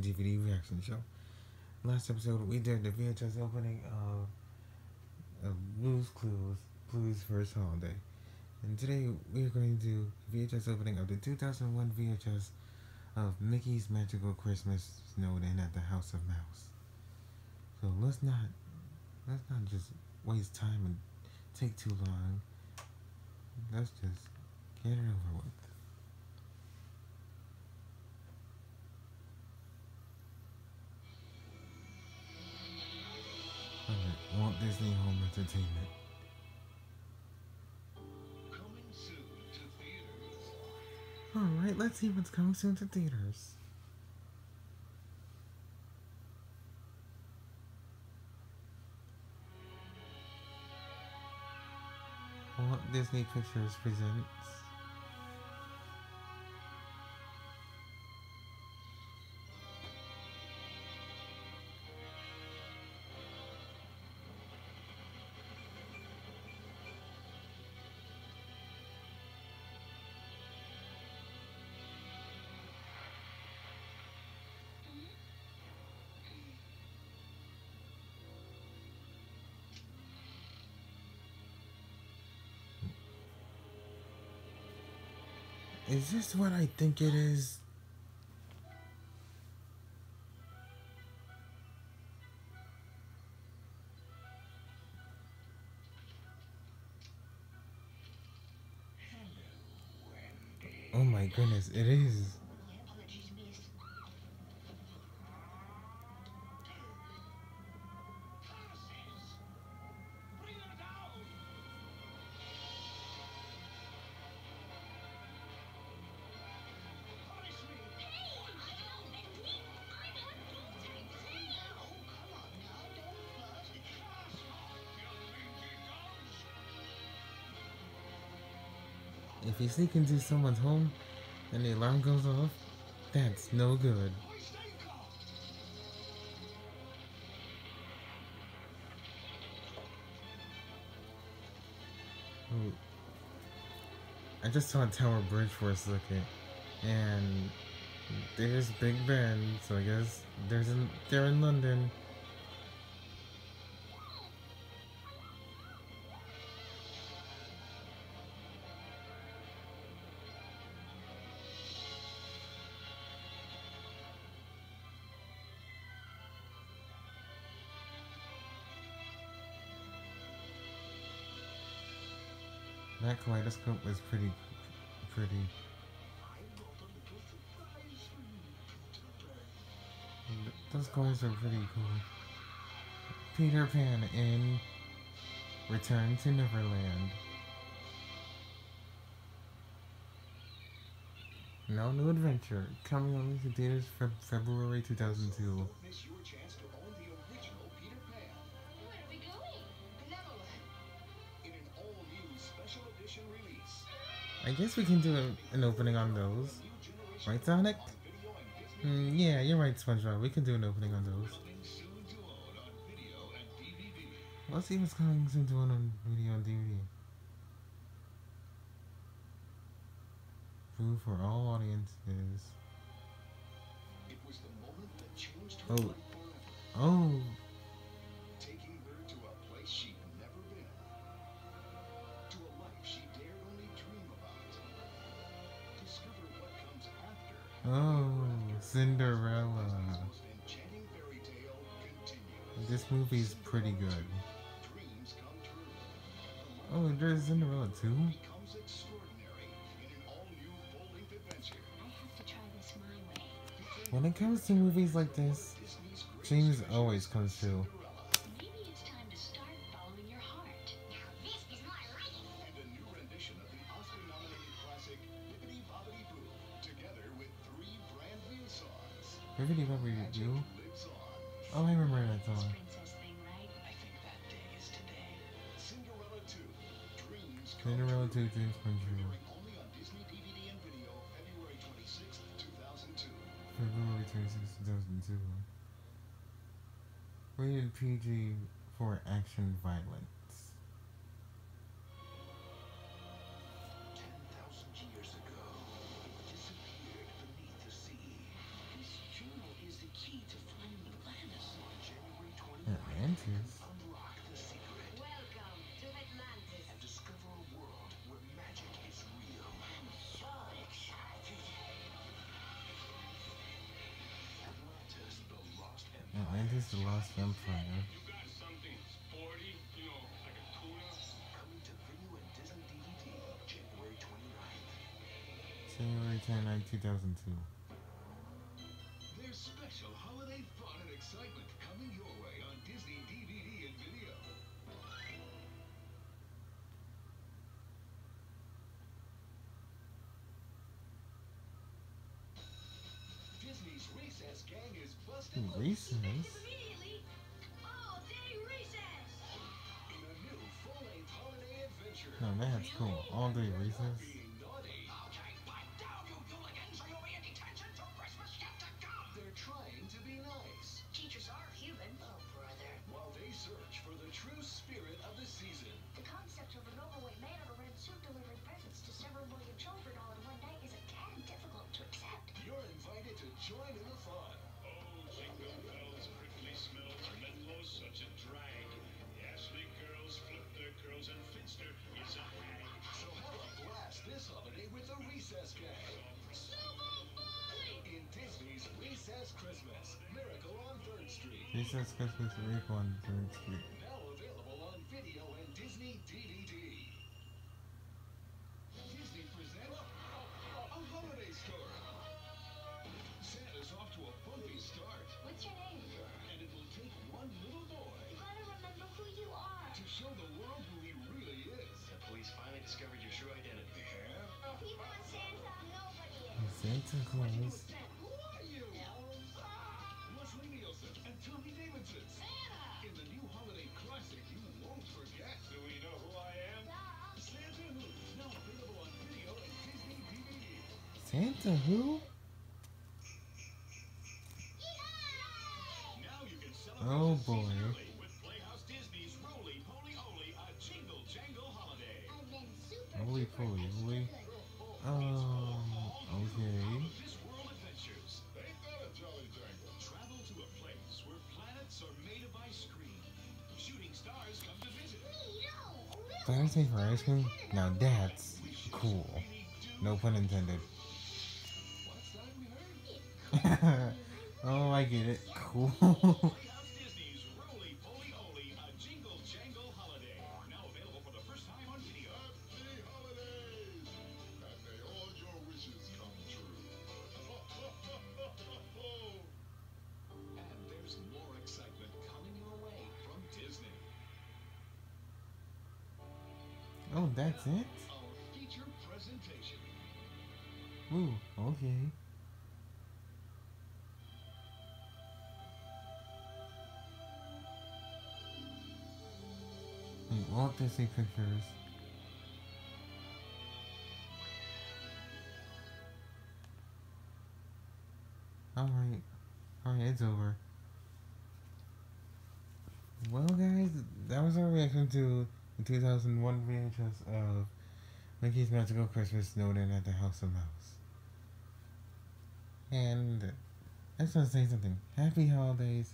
DVD reaction show. Last episode we did the VHS opening of Blues First Holiday. And today we are going to do VHS opening of the 2001 VHS of Mickey's Magical Christmas snowed in at the House of Mouse. So let's not just waste time and take too long. Let's just get it over with. Alright, Walt Disney Home Entertainment. Coming soon to theaters. Alright, let's see what's coming soon to theaters. Walt Disney Pictures presents Is this what I think it is? Oh my goodness, it is. If you sneak into someone's home and the alarm goes off, that's no good. Ooh. I just saw Tower Bridge for a second, and there's Big Ben, so I guess they're in London. That kaleidoscope was pretty. Those cars are pretty cool. Peter Pan in Return to Neverland. No New Adventure, coming on to theaters for February 2002. I guess we can do an opening on those. Right, Sonic? Yeah, you're right, SpongeBob. We can do an opening on those. Let's see what's coming soon to on video and DVD. Food for all audiences. Oh. Oh. Taking her to a place she'd never been. To a life she dared only dream about. Discover what comes after. Oh, Cinderella. Enchanting fairy tale continues. This movie's pretty good. Dreams come true. Oh, there's Cinderella too? Becomes extraordinary in an all-new full-length adventure. I have to try this my way. When it comes to movies like this, James always comes through. Maybe it's time to start following your heart. Now this is more like it. And a new rendition of the Oscar-nominated classic Bibbidi Bobbidi Boo, together with 3 brand new songs. Bibbidi Bobbidi Boo? Lives on. Oh, I remember that song. Princess thing, right? I think that day is today. Cinderella 2. Dreams come Cinderella 2 true. Dreams Come True. Premiering only on Disney DVD and video, February 26th, 2002. February 26, 2002. Rated PG for action violence. 10,000 years ago, it disappeared beneath the sea. This journal is the Atlantis? Unlock the secret Welcome to Atlantis. and discover a world where magic is real. I'm so excited. Atlantis, the Lost Empire. Atlantis, the Lost Empire. You got something sporty, like a tuna? Coming to video and Disney DVD January 29th. January 29, 2002. There's special holiday fun and excitement coming your way on Disney DVD and video. Disney's Recess Gang is busted loose Recess? Immediately, all-day recess. in a new full-length holiday adventure. No, that's cool. All day recess. Being naughty. Okay, pipe down, you hooligans, or you'll be in detention till Christmas yet to come! They're trying to be nice Teachers are human. Oh, brother. while they search for the true spirit of the season. The concept of an overweight man in a red suit delivering presents to several million children all in one day is a tad difficult to accept. You're invited to join in the fun. Oh, jingle bells, prickly smells, Menlo's such a drag. The Ashley girls flip their curls, and Finster is a hag. So have a blast this holiday with the Recess Gang. In Disney's Recess Christmas, Miracle on 3rd Street. Recess Christmas Week on 3rd Street. Now available on video and Disney DVD. Disney presents a holiday story. Santa's off to a bumpy start, What's your name? and it will take one little boy You gotta remember who you are. to show the world who he really is. The police finally discovered your true identity. Yeah? People in Santa, nobody is. Santa Claus. Who are you? Leslie Nielsen and Tommy Davidson. In the new holiday classic you won't forget. Do we know who I am? Santa Who, now available on video and Disney DVD. Santa who? Now you can celebrate Oh the season boy. early with Playhouse Disney's Roly Poly Oly, a Jingle Jangle holiday. I've been super Holy poly, holy. Okay. This world adventures. Ain't that a jolly jangle? Travel to a place where planets are made of ice cream. Shooting stars come to visit. Thursday for ice cream? Now that's cool. No pun intended. What's that we heard? Oh, I get it. Cool. Playhouse Disney's Roly Poly Oly, a Jingle Jangle holiday. Now available for the first time on video. Happy holidays! And may all your wishes come true. And there's more excitement coming your way from Disney. Oh, that's it? Our feature presentation. Ooh, okay. Walt Disney Pictures. Alright, it's over. Well, guys, that was our reaction to the 2001 VHS of Mickey's Magical Christmas Snowden at the House of Mouse. And I just want to say something. Happy holidays.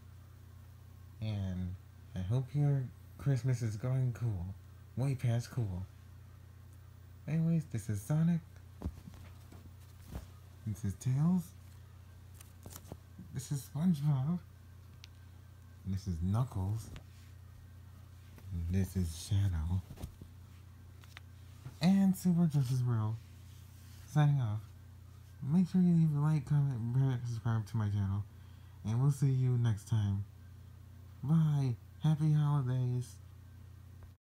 And I hope your Christmas is going cool. Way past cool. Anyways, this is Sonic. This is Tails. This is SpongeBob. This is Knuckles. And this is Shadow. And Super Justice World. Signing off. Make sure you leave a like, comment, and subscribe to my channel. And we'll see you next time. Bye. Happy holidays.